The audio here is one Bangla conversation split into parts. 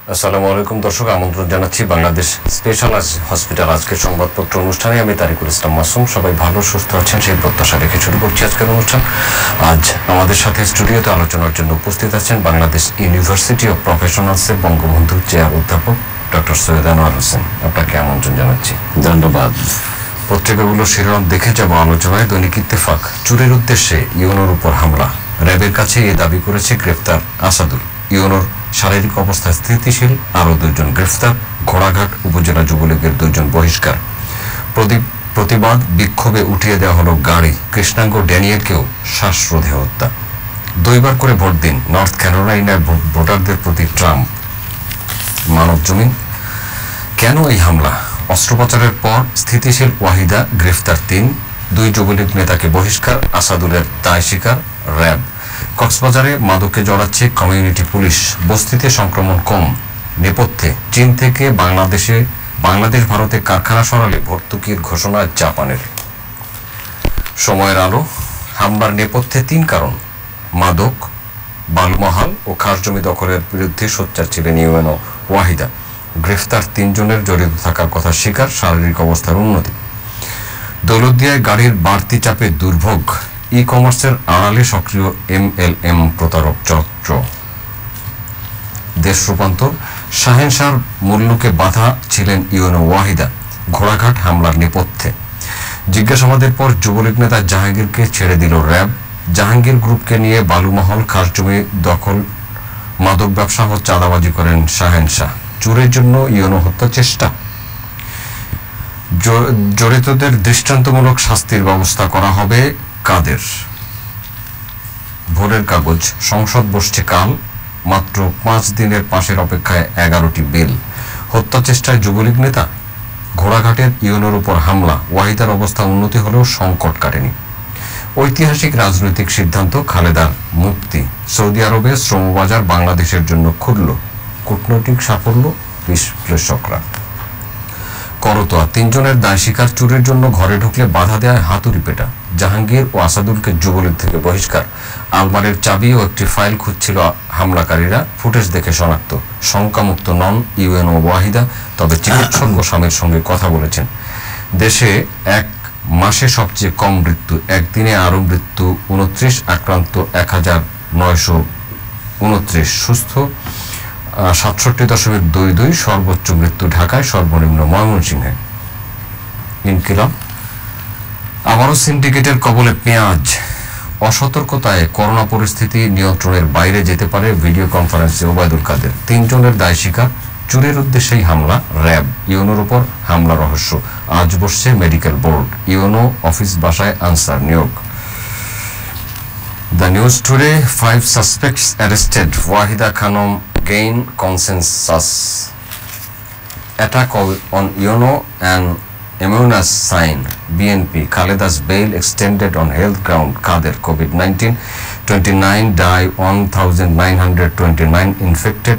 আসসালামু আলাইকুম দর্শক, আমন্ত্রণ জানাচ্ছি বাংলাদেশ স্পেশাল হসপিটাল আজকের সংবাদপত্র অনুষ্ঠানে। আমি তারিকুল ইসলাম মাসুম। সবাই ভালো সুস্থ আছেন সেই প্রত্যাশা রেখে শুরু করছি আজকের অনুষ্ঠান। আজ আমাদের সাথে স্টুডিওতে আলোচনার জন্য উপস্থিত আছেন বাংলাদেশ ইউনিভার্সিটি অফ প্রফেশনালসের বঙ্গবন্ধু চেয়ার অধ্যাপক ডক্টর সৈয়দ আনোয়ার হোসেন। আপনাকে আমন্ত্রণ জানাচ্ছি। ধন্যবাদ। পত্রিকাগুলোর শিরোনাম দেখে যাব আলোচনায়। দৈনিক ইত্তেফাক, চুরির উদ্দেশ্যে ইউনোর উপর হামলা, র্যাবের কাছে এ দাবি করেছে গ্রেফতার আসাদুল। ইউনোর শারীরিক অবস্থা স্থিতিশীল, আরও 2 জন গ্রেফতার। ঘোড়াঘাট উপজেলা যুবলীগের 2 জন বহিষ্কার। প্রতিবাদ বিক্ষোভে উঠিয়ে দেওয়া হলো গাড়ি। কৃষ্ণাঙ্গ ড্যানিয়েলকেও শ্বাসরোধে হত্যা। 2 বার করে ভোট দিন, নর্থ ক্যারোলাইনার ভোটারদের প্রতি ট্রাম্প। মানব জমিন, কেন এই হামলা? অস্ত্রোপচারের পর স্থিতিশীল ওয়াহিদা, গ্রেফতার 3। 2 যুবলীগ নেতাকে বহিষ্কার, আসাদুলের দায় স্বীকার র্যাব। কক্সবাজারে মাদকে জড়াচ্ছে কমিউনিটি পুলিশ, বস্তিতে সংক্রমণ কম। নেপথ্যে চীন থেকে বাংলাদেশ ভারতে কারখানা সরালে ভর্তুকির ঘোষণা জাপানের। সময়ের আলো, হামলার নেপথ্যে 3 কারণ: মাদক, বালুমহাল ও খাস জমি দখলের বিরুদ্ধে সোচ্চার ছিলেন ইউএনও ওয়াহিদা। গ্রেফতার 3 জনের জড়িত থাকার কথা স্বীকার, শারীরিক অবস্থার উন্নতি। দৌলতদিয়ায় গাড়ির বাড়তি চাপে দুর্ভোগ, ই কমার্সের আড়ালে সক্রিয় MLM প্রতারক চক্র। দেশ রূপান্তর, শাহেনশাহর মূল্যকে বাধা ছিলেন ইউএনও ওয়াহিদা। ঘোড়াঘাট হামলার নেপথ্যে জিজ্ঞাসাবাদের পর যুবলীগ নেতা জাহাঙ্গীরকে ছেড়ে দিল র্যাব। জাহাঙ্গীর গ্রুপকে নিয়ে বালুমহল, খাস জমি দখল, মাদক ব্যবসা ও চাঁদাবাজি করেন শাহেনশাহ। চুরের জন্য ইউএনও হত্যা চেষ্টা। জড়িতদের দৃষ্টান্তমূলক শাস্তির ব্যবস্থা করা হবে কাদের। ভোরের কাগজ, সংসদ বসছে কাল, মাত্র 5 দিনের পাশের অপেক্ষায় 11টি বিল। হত্যা চেষ্টায় যুবলীগ নেতা। ঘোড়াঘাটের ইউএনওর উপর হামলা, ওয়াহিদার অবস্থা উন্নতি হলেও সংকট কাটেনি। ঐতিহাসিক রাজনৈতিক সিদ্ধান্ত, খালেদার মুক্তি। সৌদি আরবে শ্রমবাজার বাংলাদেশের জন্য খুলল, কূটনৈতিক সাফল্য বিশ্লেষকরা। করতোয়া, 3 জনের দায় স্বীকার, চুরির জন্য ঘরে ঢুকলে বাধা দেয় হাতুড়ি পেটা। জাহাঙ্গীর ও আসাদুলকে যুবলীগ থেকে বহিষ্কার। আলমারির চাবি ও একটি ফাইল খুঁজছিল হামলাকারীরা, ফুটেজ দেখে শনাক্ত। শঙ্কামুক্ত নন ইউএনও ওয়াহিদা, তবে চিকিৎসক ও স্বামীর সঙ্গে কথা বলেছেন। দেশে 1 মাসে সবচেয়ে কম মৃত্যু, একদিনে আরও মৃত্যু 29, আক্রান্ত 1929, সুস্থ 67.22, সর্বোচ্চ মৃত্যু ঢাকায়, সর্বনিম্ন ময়মনসিংহে। ইনকিলাব, আবারও সিন্ডিকেটের কবলে পেঁয়াজ। অসতর্কতায় করোনা পরিস্থিতি নিয়ন্ত্রণের বাইরে যেতে পারে, ভিডিও কনফারেন্সে ওবায়দুল কাদের। 3 জনের দায় স্বীকার, চুরির উদ্দেশ্যেই হামলা র্যাব। ইউএনওর উপর হামলা রহস্য, আজ বসছে মেডিকেল বোর্ড। ইউএনও অফিস বাসায় আনসার নিয়োগ। The News Today, 5 suspects arrested, Wahida Khanum gain consensus. Attack on UNO and Emunas sign, BNP, Khaleda's bail extended on health ground, Kader, COVID-19, 29 die, 1,929 infected,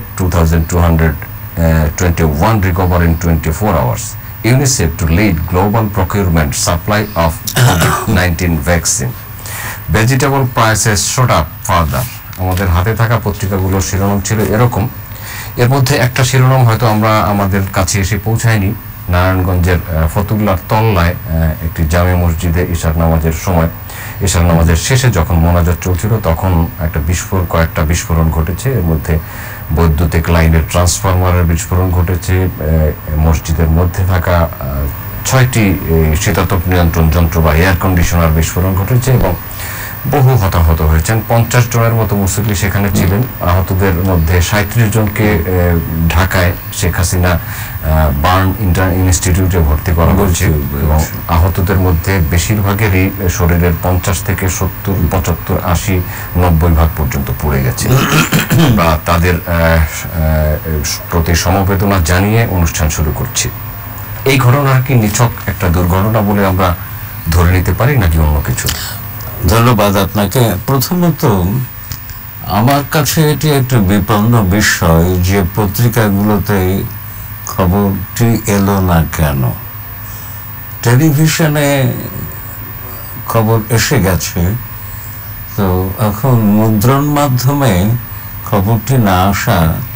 2,221 recover in 24 hours. UNICEF to lead global procurement supply of COVID-19 vaccine. Vegetable prices shot up further. আমাদের হাতে থাকা পত্রিকাগুলোর শিরোনাম ছিল এরকম। এর মধ্যে একটা শিরোনাম হয়তো আমাদের কাছে এসে পৌঁছায়নি। নারায়ণগঞ্জের ফতুল্লার তল্লায় একটি জামে মসজিদে ঈশার নামাজের শেষে যখন মোনাজাত চলছিল তখন কয়েকটা বিস্ফোরণ ঘটেছে। এর মধ্যে বৈদ্যুতিক লাইনের ট্রান্সফরমারের বিস্ফোরণ ঘটেছে। মসজিদের মধ্যে থাকা 6টি শীতাতপ নিয়ন্ত্রণ যন্ত্র বা এয়ার কন্ডিশনার বিস্ফোরণ ঘটেছে এবং বহু হতাহত হয়েছেন। 50 জনের মতো মুসল্লি সেখানে ছিলেন। আহতদের মধ্যে 37 জনকে ঢাকায় শেখ হাসিনা বার্ন ইনস্টিটিউটে ভর্তি করা হয়েছে এবং আহতদের মধ্যে বেশিরভাগেরই শরীরের 50 থেকে 70, 75, 80, 90 ভাগ পর্যন্ত পড়ে গেছে। বা তাদের প্রতি সমবেদনা জানিয়ে অনুষ্ঠান শুরু করছি। এই ঘটনা কি নিছক একটা দুর্ঘটনা বলে আমরা ধরে নিতে পারি নাকি অন্য কিছু? ধন্যবাদ আপনাকে। প্রথমত আমার কাছে এটি একটি বিপন্ন বিষয় যে পত্রিকাগুলোতে খবরটি এলো না কেন। টেলিভিশনে খবর এসে গেছে, তো এখন মুদ্রণ মাধ্যমে খবরটি না আসা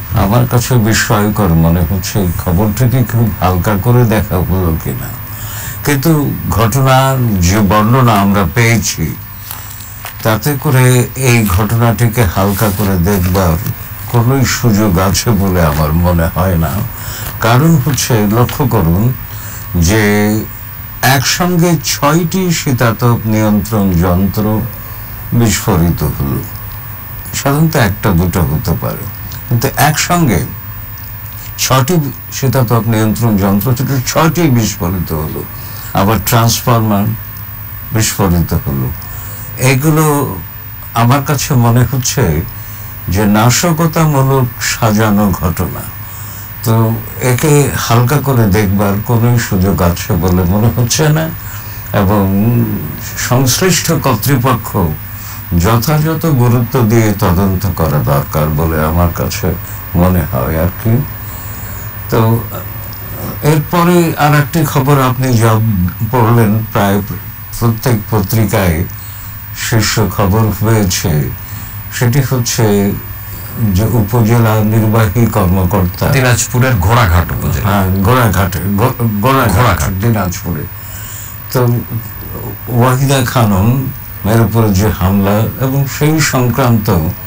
আমার কাছে বিস্ময়কর মনে হচ্ছে খবরটিকে খুব হালকা করে দেখা হলো কিনা। কিন্তু ঘটনার যে বর্ণনা আমরা পেয়েছি তাতে করে এই ঘটনাটিকে হালকা করে দেখবার কোনো সুযোগ আছে বলে আমার মনে হয় না। কারণ হচ্ছে, লক্ষ্য করুন যে একসঙ্গে 6টি শীতাতপ নিয়ন্ত্রণ যন্ত্র বিস্ফোরিত হলো। সাধারণত একটা দুটো হতে পারে, কিন্তু একসঙ্গে 6টি শীতাতপ নিয়ন্ত্রণ যন্ত্র থেকে 6টি বিস্ফোরিত হলো। আবার ট্রান্সফরমার বিস্ফোরিত হলো। এগুলো আমার কাছে মনে হচ্ছে যে নাশকতামূলক সাজানো ঘটনা। তো একে হালকা করে দেখবার কোনো সুযোগ আছে বলে মনে হচ্ছে না, এবং সংশ্লিষ্ট কর্তৃপক্ষ যথাযথ গুরুত্ব দিয়ে তদন্ত করা দরকার বলে আমার কাছে মনে হয় আর কি। তো এরপরে আর একটি খবর আপনি যা পড়লেন, প্রায় প্রত্যেক পত্রিকায় শীর্ষ খবর হয়েছে, সেটি হচ্ছে যে উপজেলা নির্বাহী কর্মকর্তা দিনাজপুরের ঘোড়াঘাট উপজেলা, ঘোড়াঘাট দিনাজপুরে, তো ওয়াহিদা খানম এর উপর যে হামলা এবং সেই সংক্রান্ত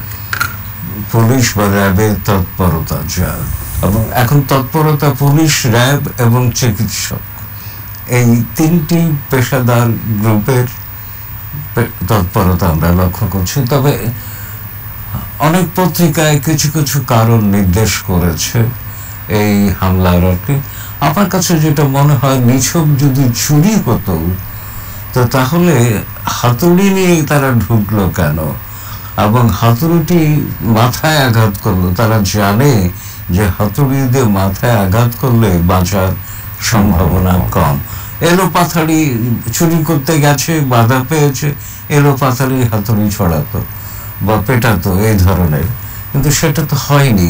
পুলিশ বা র্যাবের তৎপরতা, এবং এখন তৎপরতা পুলিশ, র্যাব এবং চিকিৎসক, এই 3টি পেশাদার গ্রুপের তৎপরতা আমরা লক্ষ্য করছি। তবে অনেক পত্রিকায় কিছু কিছু কারণ নির্দেশ করেছে এই হামলার আর কি। আমার কাছে যেটা মনে হয়, নিছক যদি চুরি হতো তো তাহলে হাতুড়ি নিয়ে তারা ঢুকলো কেন, এবং হাতুড়িটি মাথায় আঘাত করলো। তারা জানে যে হাতুড়ি দিয়ে মাথায় আঘাত করলে বাঁচার সম্ভাবনা কম। এলো পাথাড়ি চুরি করতে গেছে, বাধা পেয়েছে, এলো পাথাড়ি হাতুড়ি ছড়াতো বা পেটাতো, এই ধরনের। কিন্তু সেটা তো হয়নি,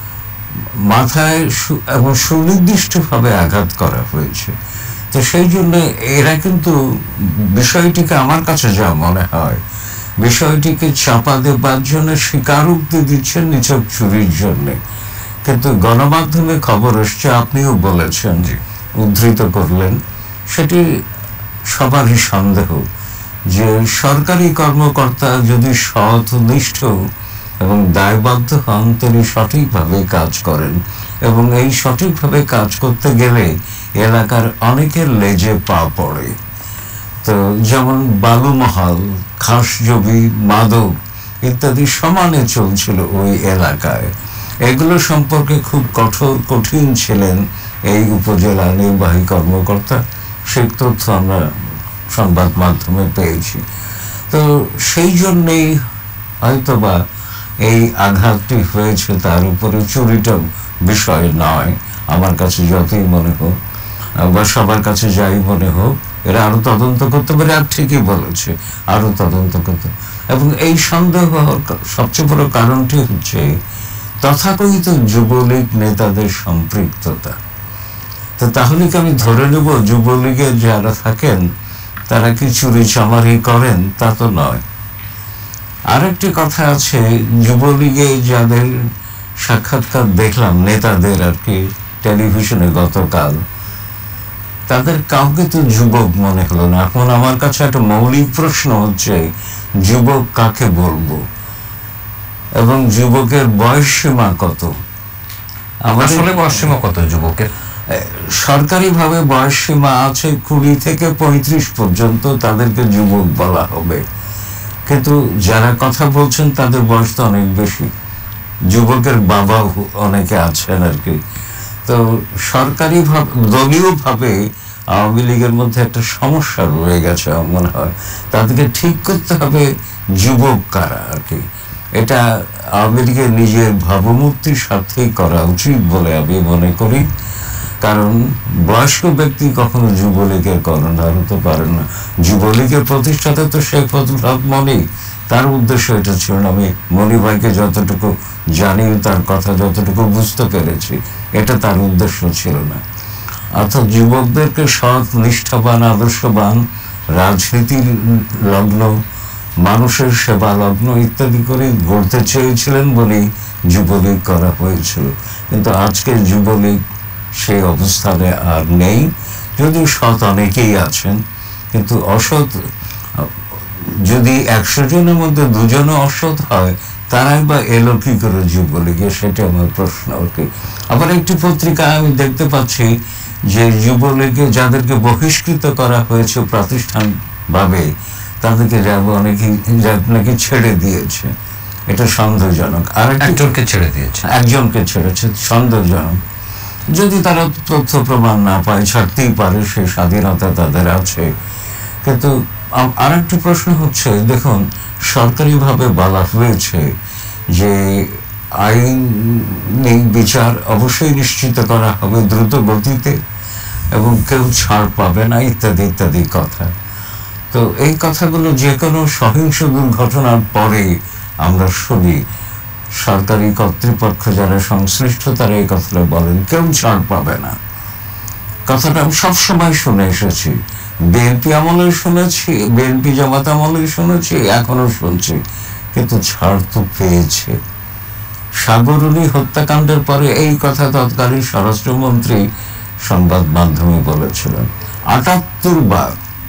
মাথায় এবং সুনির্দিষ্টভাবে আঘাত করা হয়েছে। তো সেই জন্য এরা কিন্তু বিষয়টিকে, আমার কাছে যা মনে হয়, বিষয়টিকে চাপা দেবার জন্য স্বীকারোক্তি দিচ্ছেন নিছক চুরির জন্য। কিন্তু গণমাধ্যমে খবর এসছে, আপনিও বলেছেন, উদ্ধৃত করলেন, সেটি সবারই সন্দেহ যে সরকারি কর্মকর্তা যদি সৎ, নিষ্ঠ এবং দায়বদ্ধ হন, তিনি সঠিকভাবে কাজ করেন, এবং এই সঠিকভাবে কাজ করতে গেলে এলাকার অনেকের লেজে পা পড়ে। তো যেমন বালুমহাল, খাসজমি, মাদক ইত্যাদি সমানে চলছিল ওই এলাকায়। এগুলো সম্পর্কে খুব কঠিন ছিলেন এই উপজেলা নির্বাহী কর্মকর্তা। সেই তথ্য আমরা সংবাদ মাধ্যমে পেয়েছি। তো সেই জন্যেই হয়তোবা এই আঘাতটি হয়েছে। তার উপরে চুরিটা বিষয় নয় আমার কাছে, যতই মনে হোক বা সবার কাছে যাই মনে হোক, এরা আরো তদন্ত করতে পারে। আর ঠিকই বলেছে, আরো তদন্ত করতে। এবং এই সন্দেহ হওয়ার সবচেয়ে বড় কারণটি হচ্ছে তথাকথিত যুবলীগ নেতাদের সম্পৃক্ততা। তো তাহলে কি আমি ধরে নেব যুবলীগের যারা থাকেন তারা কি চুরি চামারি করেন? তা তো নয়। আরেকটি কথা আছে, যুবলীগে যাদের সাক্ষাৎকার দেখলাম নেতাদের আর কি টেলিভিশনে গতকাল, তাদের কাউকে তো যুবক মনে হলো না। এখন আমার কাছে একটা মৌলিক প্রশ্ন হচ্ছে, যুবক কাকে বলবো এবং যুবকের বয়স সীমা কত? আসলে বয়স সীমা কত যুবকের? সরকারিভাবে বয়স সীমা আছে 20 থেকে 35 পর্যন্ত, তাদেরকে যুবক বলা হবে। কিন্তু যারা কথা বলছেন তাদের বয়স তো অনেক বেশি, যুবকের বাবা অনেকে আছেন আর কি। তো সরকারিভাবে, দলীয়ভাবে আওয়ামী লীগের মধ্যে একটা সমস্যা রয়ে গেছে মনে হয়। তাদেরকে ঠিক করতে হবে যুবক কারা আর কি। এটা আওয়ামী লীগের নিজের ভাবমূর্তির সাথেই করা উচিত বলে আমি মনে করি। কারণ বয়স্ক ব্যক্তি কখনো যুবলীগের কর্ণধার হতে পারে না। যুবলীগের প্রতিষ্ঠাতা তো শেখ ফজলুল হক মনি, তার উদ্দেশ্য এটা ছিল না। আমি মনি ভাইকে যতটুকু জানি, তার কথা যতটুকু বুঝতে পেরেছি, এটা তার উদ্দেশ্য ছিল না। অর্থাৎ যুবকদেরকে সৎ, নিষ্ঠাবান, আদর্শবান, রাজনীতির লগ্ন মানুষের সেবা লগ্ন ইত্যাদি করে গড়তে চেয়েছিলেন বলেই যুবলীগ করা হয়েছিল। কিন্তু আজকের যুবলীগ সেই অবস্থানে আর নেই, যদিও সৎ অনেকেই আছেন, কিন্তু অসৎ যদি 100 জনের মধ্যে 2 জনও অসৎ হয়, তারাই বা এলো কি করে যুবলীগে, সেটা আমার প্রশ্ন আর কি। আবার একটি পত্রিকায় আমি দেখতে পাচ্ছি যে যুবলীগে যাদেরকে বহিষ্কৃত করা হয়েছে প্রাতিষ্ঠানিকভাবে, তাদেরকে অনেকে নাকি ছেড়ে দিয়েছে। এটা সন্দেহজনক। আর একজনকে ছেড়ে দিয়েছে, একজনকে ছেড়েছে, সন্দেহজনক। যদি তারা তথ্য প্রমাণ না পায়, ছাড়তেই পারে, সেই স্বাধীনতা তাদের আছে। কিন্তু আরেকটি প্রশ্ন হচ্ছে, দেখুন সরকারিভাবে বলা হয়েছে যে আইনি বিচার অবশ্যই নিশ্চিত করা হবে দ্রুত গতিতে এবং কেউ ছাড় পাবে না, ইত্যাদি ইত্যাদি কথা। তো এই কথাগুলো যে কোনো সহিংস দুর্ঘটনার পরে আমরা শুনি, সরকারি কর্তৃপক্ষ যারা সংশ্লিষ্ট তারা এই কথাটা বলেন, কেউ ছাড় পাবে না। কথাটা আমি সবসময় শুনে এসেছি, বিএনপি আমলে শুনেছি, বিএনপি জামাত আমলে শুনেছি, এখনো শুনছি, কিন্তু ছাড় তো পেয়েছে। সাগরুনি হত্যাকাণ্ডের পরে এই কথা তৎকালীন স্বরাষ্ট্রমন্ত্রী সংবাদ মাধ্যমে বলেছিলেন। ৭৮ বার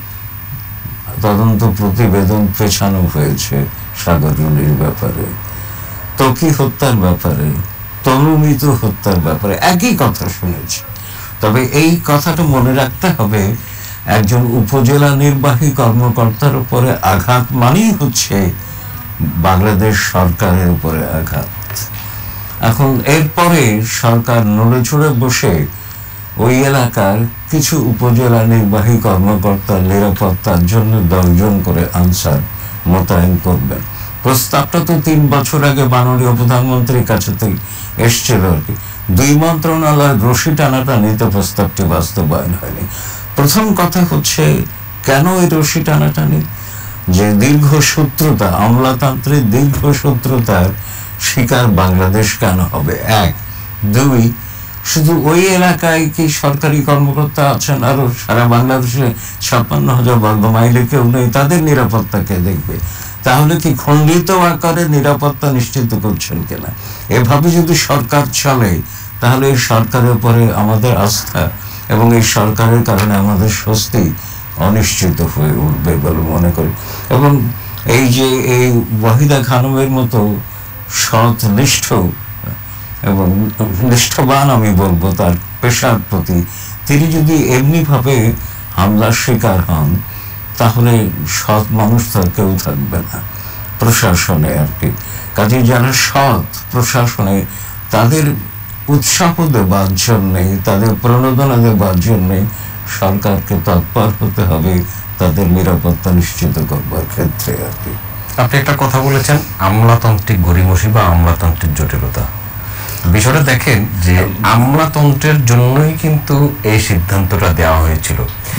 তদন্ত প্রতিবেদন পেছানো হয়েছে সাগরুনির ব্যাপারে, ত্বকী হত্যার ব্যাপারে, তনুমিত হত্যার ব্যাপারে একই কথা শুনেছি। তবে এই কথাটা মনে রাখতে হবে, একজন উপজেলা নির্বাহী কর্মকর্তার উপরে আঘাত মানেই হচ্ছে বাংলাদেশ সরকারের উপরে আঘাত। এখন এরপরে সরকার নড়ে চড়ে বসে ওই এলাকার কিছু উপজেলা নির্বাহী কর্মকর্তার নিরাপত্তার জন্য 10 জন করে আনসার মোতায়েন করবেন। প্রস্তাবটা তো 3 বছর আগে মাননীয় প্রধানমন্ত্রীর কাছে থেকে এসছিল আর কি। 2 মন্ত্রণালয়ের রশি টানাটানিতে প্রস্তাবটি বাস্তবায়ন হয়নি। প্রথম কথা হচ্ছে, কেন এই রশি টানাটানি? যে দীর্ঘ শত্রুতা, আমলাতন্ত্রের দীর্ঘ শত্রুতার শিকার বাংলাদেশ কেন হবে? 1। 2, শুধু ওই এলাকায় কি সরকারি কর্মকর্তা আছেন? আরো সারা বাংলাদেশে 56,000 বর্গ মাইলে কেউ নেই, তাদের নিরাপত্তা কে দেখবে? তাহলে কি খণ্ডিত আকারে নিরাপত্তা নিশ্চিত করছেন কিনা? এভাবে যদি সরকার চলে, তাহলে এই সরকারের উপরে আমাদের আস্থা এবং এই সরকারের কারণে আমাদের স্বস্তি অনিশ্চিত হয়ে উঠবে বলে মনে করি। এবং এই যে এই ওয়াহিদা খানমের মতো সৎ, নিষ্ঠ এবং নিষ্ঠবান আমি বলবো তার পেশার প্রতি, তিনি যদি এমনিভাবে হামলার শিকার হন, তাহলে সৎ মানুষ তার কেউ থাকবে না প্রশাসনে আর কি। কাজে যারা সৎ প্রশাসনে, তাদের উৎসাহ দেবার জন্যে, তাদের প্রণোদনা দেবার জন্যে সরকারকে তৎপর হতে হবে তাদের নিরাপত্তা নিশ্চিত করবার ক্ষেত্রে আর কি। আপনি একটা কথা বলেছেন, আমলাতান্ত্রিক গড়িমসি বা আমলাতান্ত্রিক জটিলতা। বিষয়টা দেখেন যে আমলাতন্ত্রের জন্যই কিন্তু এই সিদ্ধান্তটা দেওয়া হয়েছিল।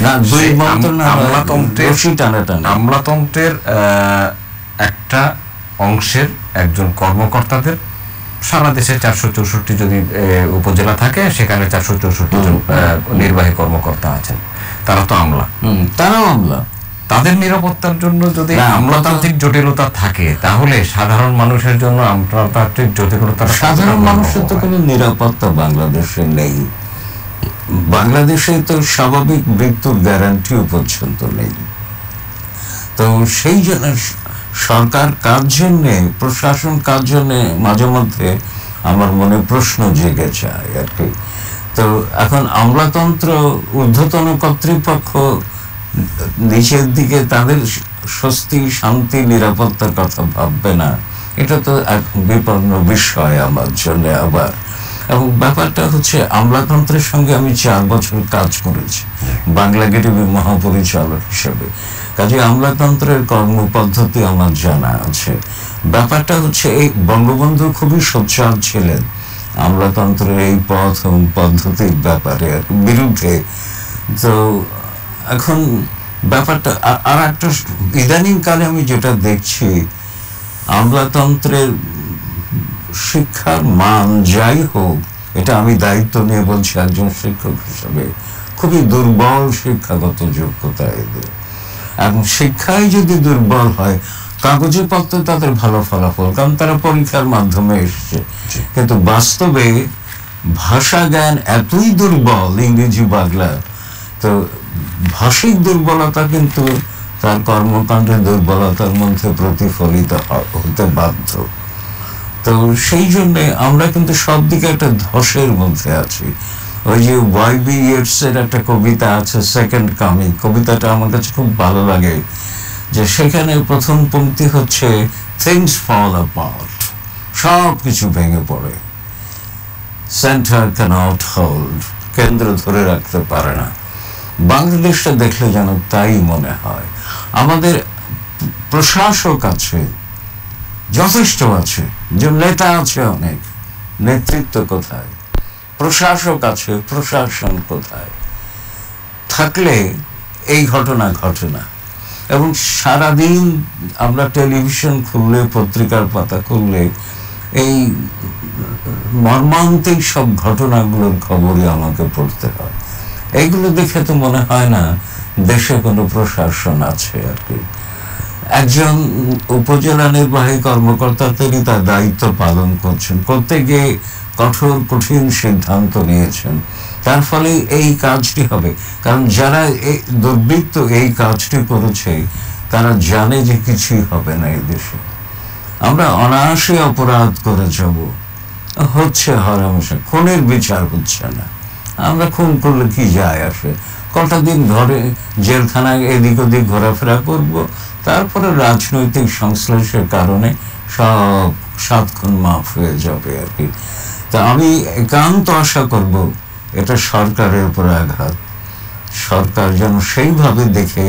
আমলাতন্ত্রের একটা অংশের একজন কর্মকর্তাদের সারা দেশে 464 যদি উপজেলা থাকে, সেখানে 464 জন নির্বাহী কর্মকর্তা আছেন, তারা তো আমলা, তারাও আমলা। তাদের নিরাপত্তার জন্য যদি আমলাতান্ত্রিক জটিলতা থাকে, তাহলে সাধারণ মানুষের জন্য আমলাতান্ত্রিক জটিলতা, সাধারণ মানুষের তো কোনো নিরাপত্তা বাংলাদেশে নেই। বাংলাদেশে তো স্বাভাবিক মৃত্যুর গ্যারান্টিও পর্যন্ত নেই। তো সেই জন্য সরকার কার জন্যে, প্রশাসন কার জন্যে মাঝে মধ্যে আমার মনে প্রশ্ন জেগে যায় আর কি। তো এখন আমলাতন্ত্র, ঊর্ধ্বতন কর্তৃপক্ষ নিচের দিকে তাদের স্বস্তি, শান্তি, নিরাপত্তার কথা ভাববে না, এটা তো এক বিপন্ন বিষয় আমার জন্য আবার। এবং ব্যাপারটা হচ্ছে, আমলাতন্ত্রের সঙ্গে আমি 4 বছর কাজ করেছি বাংলা গেটিভি মহাপরিচালক হিসেবে। কাজে আমলাতন্ত্রের কর্মপদ্ধতি আমার জানা আছে। ব্যাপারটা হচ্ছে, এই বঙ্গবন্ধু খুবই সোচ্চার ছিলেন আমলাতন্ত্রের এই পথ এবং পদ্ধতির ব্যাপারে বিরুদ্ধে। তো এখন ব্যাপারটা আর একটা, ইদানিং কালে আমি যেটা দেখছি, আমলাতন্ত্রের শিক্ষার মান যাই হোক, এটা আমি দায়িত্ব নিয়ে বলছি একজন শিক্ষক হিসেবে, খুবই দুর্বল শিক্ষাগত যোগ্যতা এদের। এবং শিক্ষায় যদি দুর্বল হয়, কাগজে পত্রে তাদের ভালো ফলাফল, কারণ তারা পরীক্ষার মাধ্যমে এসছে। কিন্তু বাস্তবে ভাষা জ্ঞান এতই দুর্বল, ইংরেজি বাংলা, তো ভাষিক দুর্বলতা কিন্তু তার কর্মকাণ্ডের দুর্বলতার মধ্যে প্রতিফলিত হতে বাধ্য। তো সেই জন্যে আমরা কিন্তু সব দিকে একটা ধসের মধ্যে আছি। ওই যে ওয়াইবি ইয়েটসের একটা কবিতা আছে, সেকেন্ড কামিং, কবিতাটা আমার কাছে খুব ভালো লাগে, যে সেখানে প্রথম পংক্তি হচ্ছে থিংস ফল অ্যাপার্ট, সব কিছু ভেঙে পড়ে, সেন্টার ক্যানট হোল্ড, কেন্দ্র ধরে রাখতে পারে না। বাংলাদেশটা দেখলে যেন তাই মনে হয়। আমাদের প্রশাসক আছে, যথেষ্ট আছে, যে নেতা আছে অনেক, নেতৃত্ব কোথায়? প্রশাসক আছে, প্রশাসন কোথায়? থাকলে এই ঘটনা ঘটে না। এবং সারাদিন আমরা টেলিভিশন খুললে, পত্রিকার পাতা খুললে এই মর্মান্তিক সব ঘটনাগুলোর খবরই আমাকে পড়তে হয়। এইগুলো দেখে তো মনে হয় না দেশে কোনো প্রশাসন আছে আর কি। একজন উপজেলা নির্বাহী কর্মকর্তা তিনি তার দায়িত্ব পালন করছেন, করতে গিয়ে কঠোর কঠিন সিদ্ধান্ত নিয়েছেন, তার ফলে এই কাজটি হবে। কারণ যারা এই দুর্বৃত্ত এই কাজটি করেছে তারা জানে যে কিছুই হবে না এই দেশে। আমরা অনায়াসে অপরাধ করে যাব, হচ্ছে হরহামেশা, খুনের বিচার হচ্ছে না। আমরা খুন করলে কি যায় আসে? কটা দিন ঘরে জেলখানায় এদিক ওদিক ঘোরাফেরা করব, তারপরে রাজনৈতিক সংশ্লেষের কারণে সব 7 খুন মাফ হয়ে যাবে আর কি। তা আমি একান্ত আশা করব এটা সরকারের উপর আঘাত। সরকার যেন সেইভাবে দেখে,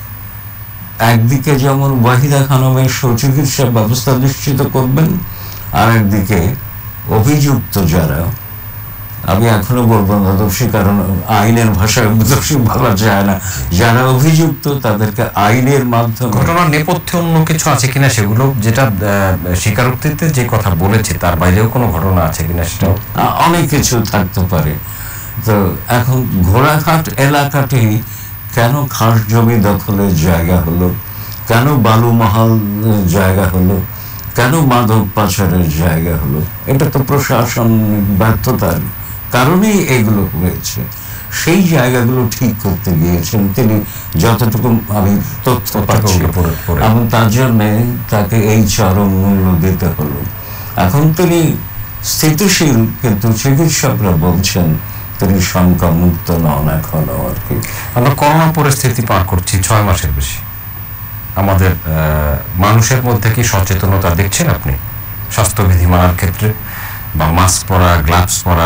একদিকে যেমন ওয়াহিদা খানমের সুচিকিৎসা ব্যবস্থা নিশ্চিত করবেন, আর একদিকে অভিযুক্ত যারা, আমি এখনো বলবো না দোষী, কারণ আইনের ভাষায় দোষী বলা যায় না, যারা অভিযুক্ত তাদেরকে আইনের মাধ্যমে। ঘটনার নেপথ্যে অন্য কিছু আছে কিনা সেগুলো, যেটা স্বীকারোক্তিতে যে কথা বলেছে তার বাইরেও কোনো ঘটনা আছে কিনা সেটাও অনেক কিছু থাকতে পারে। তো এখন ঘোড়াঘাট এলাকাটি কেন খাস জমি দখলের জায়গা হলো, কেন বালুমহাল জায়গা হলো, কেন মাদক পাচারের জায়গা হলো? এটা তো প্রশাসনিক ব্যর্থতার কারণেই এগুলো হয়েছে। সেই জায়গাগুলো ঠিক করতে গিয়েছেন তিনি, যতটুকু আমি তথ্য পাচ্ছি, এবং তার জন্যে তাকে এই চরম মূল্য দিতে হলো। এখন তিনি স্থিতিশীল, কিন্তু চিকিৎসকরা বলছেন তিনি শঙ্কামুক্ত নন এখনো আর কি। আমরা করোনা পরিস্থিতি পার করছি 6 মাসের বেশি। আমাদের মানুষের মধ্যে কি সচেতনতা দেখছেন আপনি স্বাস্থ্যবিধি মানার ক্ষেত্রে, বা মাস্ক পরা, গ্লাভস পরা?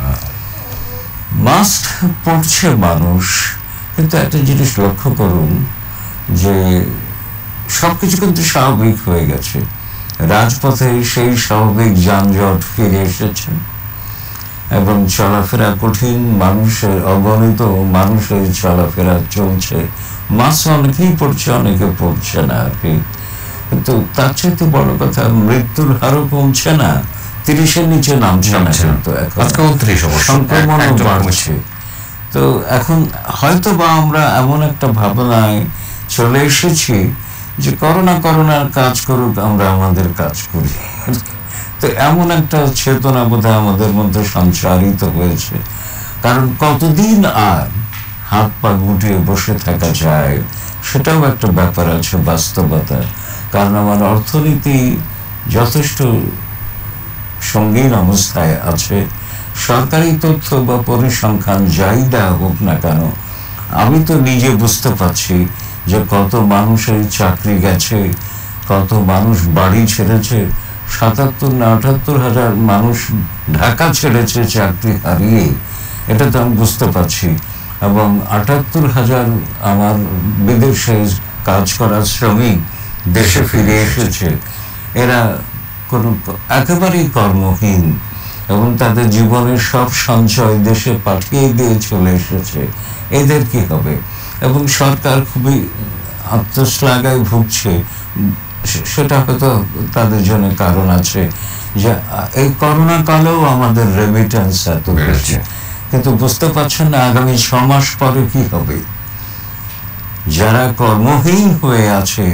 মাস্ক পরছে মানুষ, কিন্তু একটা জিনিস লক্ষ্য করুন যে সবকিছু কিন্তু স্বাভাবিক হয়ে গেছে। রাজপথে সেই স্বাভাবিক যানজট ফিরে এসেছে এবং চলাফেরা কঠিন, মানুষের অগণিত মানুষের চলাফেরা চলছে। মাস্ক অনেকেই পড়ছে, অনেকে পড়ছে না আর কি। কিন্তু তার চাইতে বড় কথা, মৃত্যুর হারও কমছে না, 30-এর নিচে নামছে না, কিন্তু এখন সংক্রমণও বাড়ছে। তো এখন হয়তো বা আমরা এমন একটা ভাবনায় চলে এসেছি যে করোনার কাজ করুক, আমরা আমাদের কাজ করি। তো এমন একটা চেতনা বোধহয় আমাদের মধ্যে সঞ্চারিত হয়েছে। কারণ কতদিন আর হাত পা গুটিয়ে বসে থাকা যায়, সেটাও একটা ব্যাপার আছে, বাস্তবতা। কারণ আমার অর্থনীতি যথেষ্ট সঙ্গীন অবস্থায় আছে। সরকারি তথ্য বা পরিসংখ্যান যাই দেওয়া হোক না কেন, আমি তো নিজে বুঝতে পারছি যে কত মানুষের চাকরি গেছে, কত মানুষ বাড়ি ছেড়েছে। ৭৭ না ৭৮ হাজার মানুষ ঢাকা ছেড়েছে চাকরি হারিয়ে, এটা তো আমি বুঝতে পারছি। এবং ৭৮ হাজার আমার বিদেশে কাজ করা শ্রমিক দেশে ফিরে এসেছে। এরা কোনো একেবারেই কর্মহীন এবং তাদের জীবনের সব সঞ্চয় দেশে পাঠিয়ে দিয়ে চলে এসেছে। এদের কি হবে? এবং সরকার খুবই আত্মশ্লাঘায় ভুগছে। সেটা হয়তো তাদের জন্য কারণ আছে যে এই করোনা কালেও আমাদের রেমিটেন্স এত বেড়েছে, কিন্তু বুঝতে পারছেন না আগামী 6 মাস পরে কি হবে। যারা কর্মহীন হয়ে আছে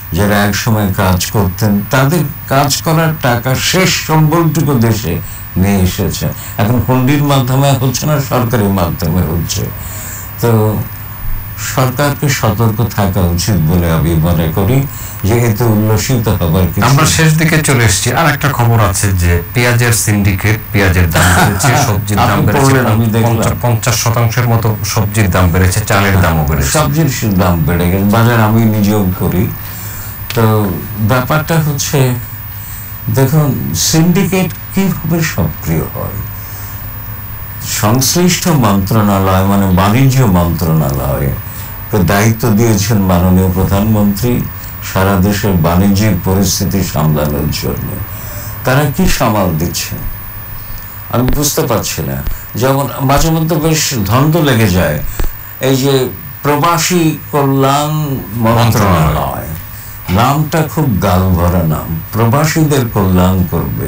যারা এক সময় কাজ করতেন, তাদের কাজ করার টাকা শেষ সম্বলটুকু দেশে নিয়ে এসেছে। এখন হুন্ডির মাধ্যমে হচ্ছে না, সরকারি মাধ্যমে হচ্ছে। তো সরকারকে সতর্ক থাকা উচিত বলে আমি মনে করি, যেহেতু উল্লসিত হবার কিছু। আমরা শেষ দিকে চলে এসেছি। আর একটা খবর আছে যে পেঁয়াজের সিন্ডিকেট, পেঁয়াজের দাম বেড়েছে, সবজির দাম বেড়েছে, 50% মতো সবজির দাম বেড়েছে, চালের দামও বেড়েছে, সবজির দাম বেড়ে গেছে, বাজার আমি নিজেও করি। তো ব্যাপারটা হচ্ছে, দেখুন সিন্ডিকেট কিভাবে সক্রিয় হয়। সংশ্লিষ্ট মন্ত্রণালয় মানে বাণিজ্য মন্ত্রণালয় দায়িত্ব দিয়েছেন মাননীয় প্রধানমন্ত্রী সারা দেশের বাণিজ্যিক পরিস্থিতি সামলানোর জন্য। তারা কি সামাল দিচ্ছেন আমি বুঝতে পারছি না। যেমন মাঝে মধ্যে বেশ দ্বন্দ্ব লেগে যায়। এই যে প্রবাসী কল্যাণ মন্ত্রণালয়, নামটা খুব গাল ভরা নাম। প্রবাসীদের কল্যাণ করবে।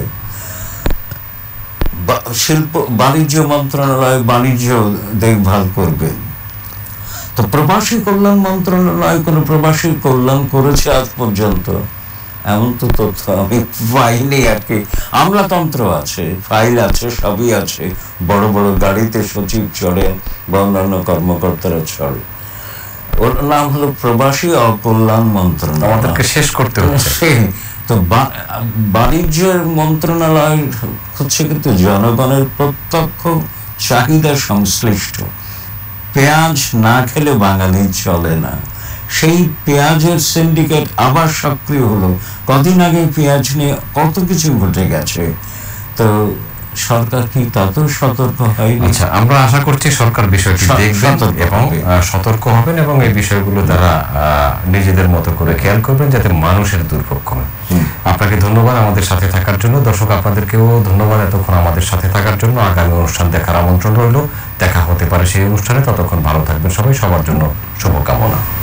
শিল্প বাণিজ্য মন্ত্রণালয় বাণিজ্য দেখভাল করবে। তো প্রবাসী কল্যাণ মন্ত্রণালয় কোন প্রবাসীর কল্যাণ করেছে আজ পর্যন্ত? এমন তো তথ্য আমি পাইনি আর কি। আমলাতন্ত্র আছে, ফাইল আছে, সবই আছে। বড় বড় গাড়িতে সচিব চড়েন বা অন্যান্য কর্মকর্তারা চড়ে। ওর নাম হলো প্রবাসী অকল্যাণ মন্ত্রণালয়। আমাদেরকে শেষ করতে হচ্ছে। তো বাণিজ্যের মন্ত্রণালয় হচ্ছে কিন্তু জনগণের প্রত্যক্ষ চাহিদা সংশ্লিষ্ট। পেঁয়াজ না খেলে বাঙালি চলে না। সেই পেঁয়াজের সিন্ডিকেট আবার সক্রিয় হলো। কদিন আগে পেঁয়াজ নিয়ে কত কিছু ঘটে গেছে। তো সরকার কি তাতেও সতর্ক হয়নি? আচ্ছা, আমরা আশা করছি সরকার বিষয়টি দেখবেন এবং সতর্ক হবেন এবং এই বিষয়গুলো তারা নিজেদের মতো করে খেয়াল করবেন যাতে মানুষের দুর্ভোগ কমে। আপনাকে ধন্যবাদ আমাদের সাথে থাকার জন্য। দর্শক আপনাদেরকেও ধন্যবাদ এতক্ষণ আমাদের সাথে থাকার জন্য। আগামী অনুষ্ঠান দেখার আমন্ত্রণ রইল। দেখা হতে পারে সেই অনুষ্ঠানে। ততক্ষণ ভালো থাকবেন সবাই। সবার জন্য শুভকামনা।